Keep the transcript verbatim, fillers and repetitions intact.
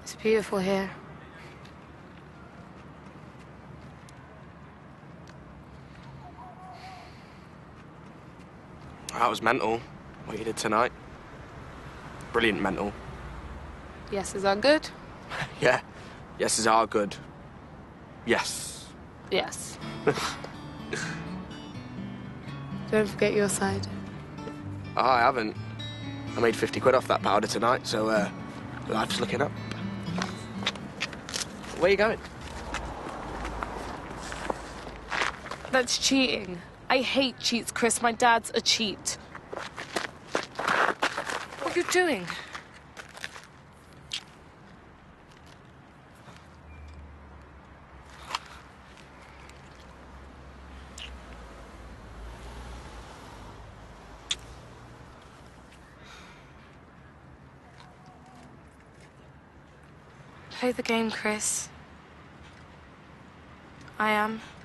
It's beautiful here. That was mental, what you did tonight. Brilliant mental. Yeses are good? Yeah, yeses are good. Yes. Yes. Don't forget your side. Oh, I haven't. I made fifty quid off that powder tonight, so, uh, life's looking up. Where are you going? That's cheating. I hate cheats, Chris. My dad's a cheat. What are you doing? Play the game, Chris. I am.